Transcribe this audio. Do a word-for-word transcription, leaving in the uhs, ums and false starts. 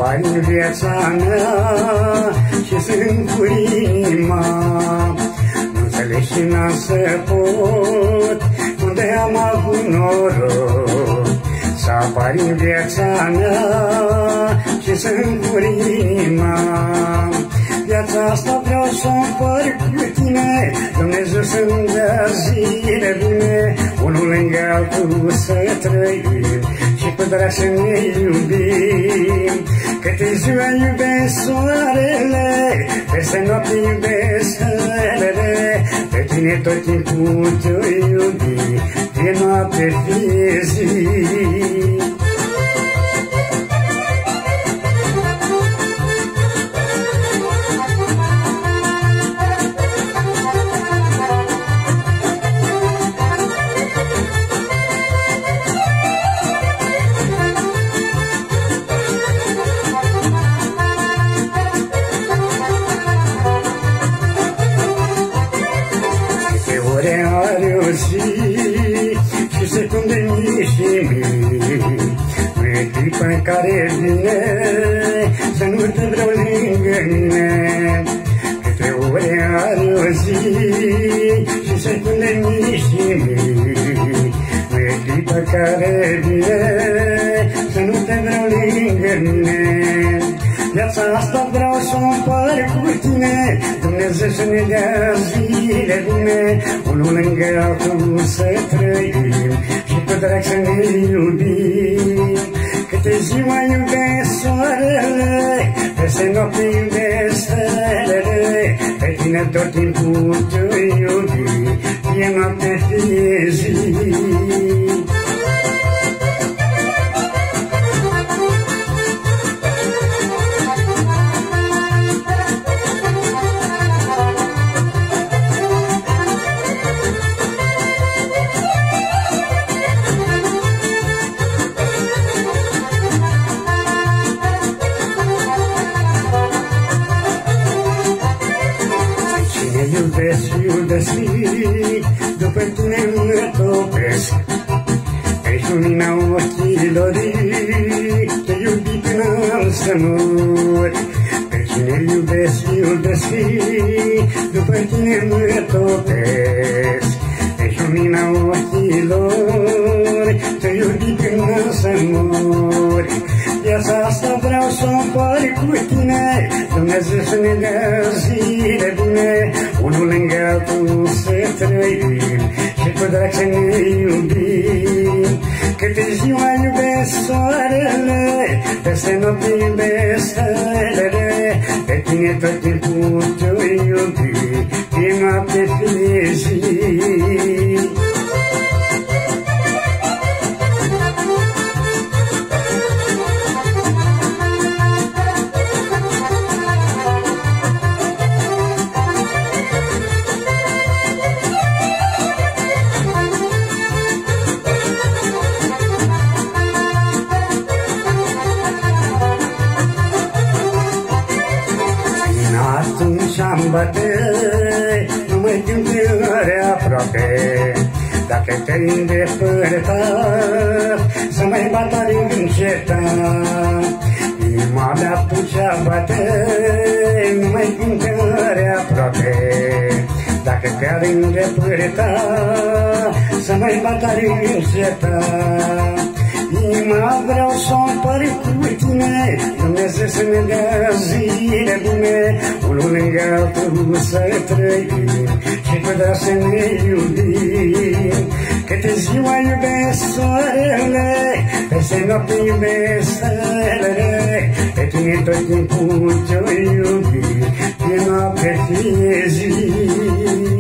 apari în viața mea și sunt cu inima. Nu înțelegi și n-am să pot unde am avut noroc să apari în viața mea și sunt cu inima. Viața asta vreau să o împăr cu tine, Dumnezeu să-mi dea zile bune, unul lângă altul să trăim și cu drag să ne iubim. Câte ziua iubesc soarele, peste noapte iubesc stelele, pe tine tot timpul te-o iubi, fie noapte, fie zi. Are o zi și secunde mii și mii, nu e clipa în care vine să nu te vreau lângă mine. Câte ore are o zi și secunde mii și mii, nu e clipa în care vine să nu te vreau lângă mine. Viața asta vreau să o împăr cu tine, Dumnezeu să ne dea zile bune, unul lângă altul să trăim și cu drag să ne iubim. Câte ziua iubesc soarele, peste noapte iubesc stelele, pe tine tot timpul te-o iubi, fie noapte, fie zi. Iubesc, iubesc, după tine mă topesc, ești lumina ochilor, te iubi până am să mor. Pe cine iubesc, iubesc, după tine mă topesc, ești lumina ochilor, te iubi până am să mor. Viața asta vreau să o împăr cu tine, Dumnezeu să ne dea zile bune, unul lângă altul să trăim și cu drag să ne iubim. Câte ziua iubesc soarele, peste noapte iubesc stelele, pe tine tot timpul te-o iubi, fie noapte, fie zi. Atunci-am bate, nu mai gândire aproape, dacă te-ai îndepărtat, să mai bat ar înceta. Inima de atunci-a bate, nu mai gândire aproape, dacă te-ar îndepărtat, să mai bat ar înceta. Inima vreau să o împăr cu tine, Dumnezeu să ne dea zile bune, unul lângă altul să trăim și cu drag să ne iubim. Câte ziua iubesc soarele, peste noapte iubesc stelele, pe tine tot timpul te-o iubi, fie noapte, fie zi.